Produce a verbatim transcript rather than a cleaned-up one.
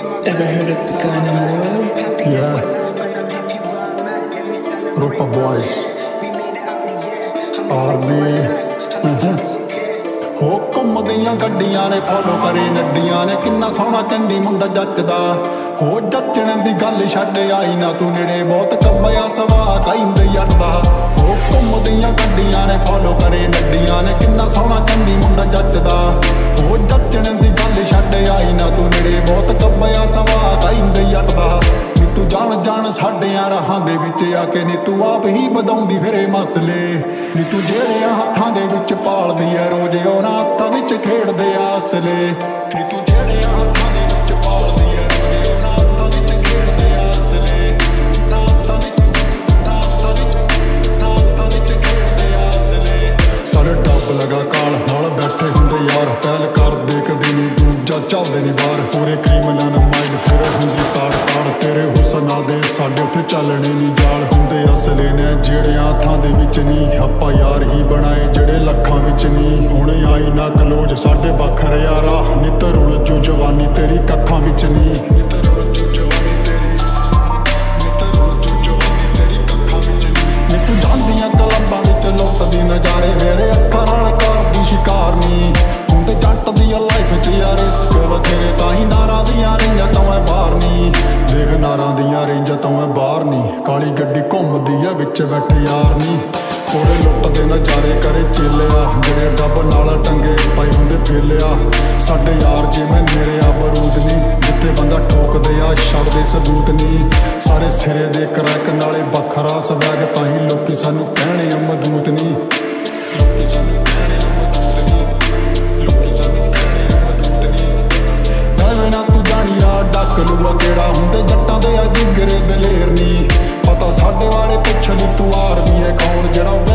Ever heard of the gun in the road? Yeah. Rupa boys. Army. हो घुमदियां गड्डियां ने follow करे नड्डियां ने किन्ना सोहना कहंदी मुंडा जचदा हो जचण दी गल छड्ड आई ना तू नेड़े बहुत कब्बिया सवा कहंदे अड़दा हो घुमदियां गड्डियां ने फॉलो करे नड्डियां ने किन्ना सोहना कहंदी मुंडा जचदा हो जचण दी गल छड्ड आई ना तू नेड़े बहुत कब्बिया सवा कहंदे अड़दा नी तू जान जान साडियां राहां दे विच आके नी तू आप ही बधाउंदी फिरे मसले नी तू जेड़ियां हत्थां दे विच पालदी ऐ रोज ਉਹਨਾਂ हत्थां विच खेडदे आसले नी तू जेड़ियां हत्थां दे विच पालदी ऐ रोज ਉਹਨਾਂ हत्थां विच खेडदे आसले ना हत्थां विच ना हत्थां विच ना हत्थां विच खेडदे आसले सारे डब लगा काल नाल बैठे हुंदे यार पहल करदे कदी नी दूजा चलदे नी बाहर पूरे क्रिमिनल माइंड फिर हुंदी ताड़ ताड़ तेरे हुस्ना दे साडे उत्थे चलने नी जाल हुंदे असले ने जेड़ियां हत्थां दे विच नी आपां यार ही बनाए जेड़े लखां विच नी हुणे आई ना कलोज साडे बखर यारा नित रुल जो जवानी तेरी कखां विच नी नित रुल जो जवानी तेरी नित रुल जो जवानी तेरी कखां विच नी नी तू जांदियां क्लबां विच लुटदी नज़ारे मेरे अखां नाल करदी शिकार नी हुंदे जट दी लाइफ च यार रिस्क बथेरे ताहीं नारां दियां रिंजां तो मैं बाहर नी देख नारां दियां रिंजां तो मैं बाहर नी काली गड्डी घुमदी ऐ विच बैठे यार नी थोड़े लुटदे नज़ारे करे चेलिया जेड़े डब नाल टंगे पाई हुंदे फेलिया साडे यार जिवें मेरे आ बरूद नी जिथे बंदा ठोकदे आ छड्डदे सबूत नी सारे सिरे दे क्रैक नाले बखरा स्वैग ताहीं लोकी सानू कहणे अमदूत नी लोकी सानू कहणे अमदूत नी लोकी सानू कहणे अमदूत नी एवें ना तू जाणिया डक लूआ केड़ा हुंदे जट्टां दे आ जिगरे दलेर नी पता साडे बारे पुछ ली तू आर्मी है कौन जेड़ा